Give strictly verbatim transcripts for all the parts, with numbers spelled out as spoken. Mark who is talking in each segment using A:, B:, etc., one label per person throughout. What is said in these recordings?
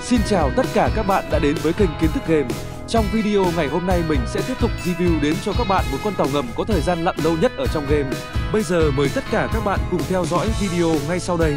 A: Xin chào tất cả các bạn đã đến với kênh Kiến thức Game. Trong video ngày hôm nay mình sẽ tiếp tục review đến cho các bạn một con tàu ngầm có thời gian lặn lâu nhất ở trong game. Bây giờ mời tất cả các bạn cùng theo dõi video ngay sau đây.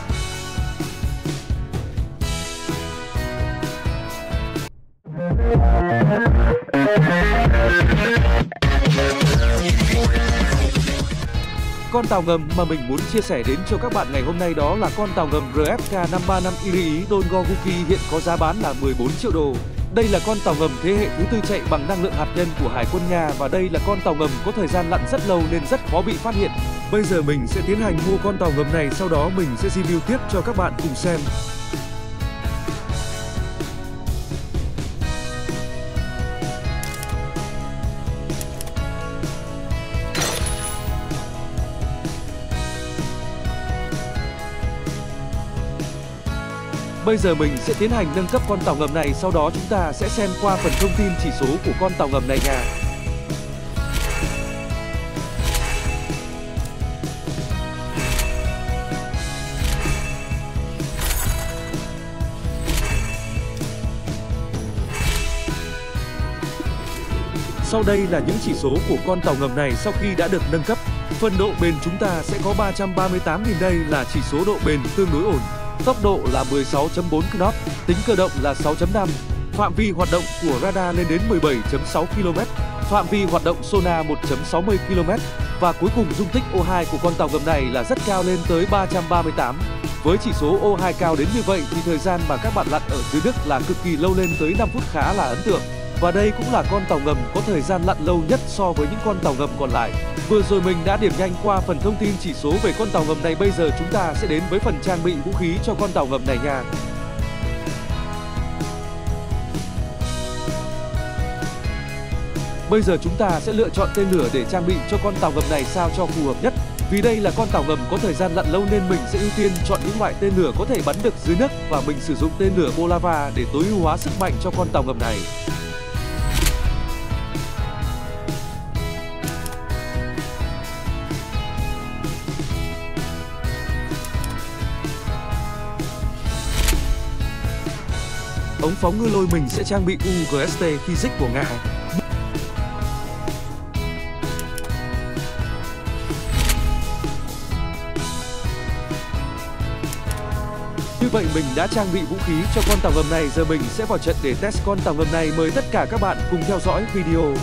A: Con tàu ngầm mà mình muốn chia sẻ đến cho các bạn ngày hôm nay đó là con tàu ngầm R F K năm ba năm Iri Dolgoruki, hiện có giá bán là mười bốn triệu đô. Đây là con tàu ngầm thế hệ thứ tư chạy bằng năng lượng hạt nhân của Hải quân Nga, và đây là con tàu ngầm có thời gian lặn rất lâu nên rất khó bị phát hiện. Bây giờ mình sẽ tiến hành mua con tàu ngầm này, sau đó mình sẽ review tiếp cho các bạn cùng xem. Bây giờ mình sẽ tiến hành nâng cấp con tàu ngầm này, sau đó chúng ta sẽ xem qua phần thông tin chỉ số của con tàu ngầm này nha. Sau đây là những chỉ số của con tàu ngầm này sau khi đã được nâng cấp. Phần độ bền chúng ta sẽ có ba trăm ba mươi tám nghìn, đây là chỉ số độ bền tương đối ổn. Tốc độ là mười sáu chấm bốn knot, tính cơ động là sáu chấm năm, phạm vi hoạt động của radar lên đến mười bảy chấm sáu ki lô mét, phạm vi hoạt động sonar một chấm sáu mươi ki lô mét, và cuối cùng dung tích O hai của con tàu ngầm này là rất cao, lên tới ba trăm ba mươi tám. Với chỉ số O hai cao đến như vậy thì thời gian mà các bạn lặn ở dưới nước là cực kỳ lâu, lên tới năm phút, khá là ấn tượng. Và đây cũng là con tàu ngầm có thời gian lặn lâu nhất so với những con tàu ngầm còn lại. Vừa rồi mình đã điểm nhanh qua phần thông tin chỉ số về con tàu ngầm này, bây giờ chúng ta sẽ đến với phần trang bị vũ khí cho con tàu ngầm này nha. Bây giờ chúng ta sẽ lựa chọn tên lửa để trang bị cho con tàu ngầm này sao cho phù hợp nhất. Vì đây là con tàu ngầm có thời gian lặn lâu nên mình sẽ ưu tiên chọn những loại tên lửa có thể bắn được dưới nước, và mình sử dụng tên lửa Bolava để tối ưu hóa sức mạnh cho con tàu ngầm này. Ống phóng ngư lôi mình sẽ trang bị U G S T Physics của Nga. Như vậy mình đã trang bị vũ khí cho con tàu ngầm này, giờ mình sẽ vào trận để test con tàu ngầm này. Mời tất cả các bạn cùng theo dõi video.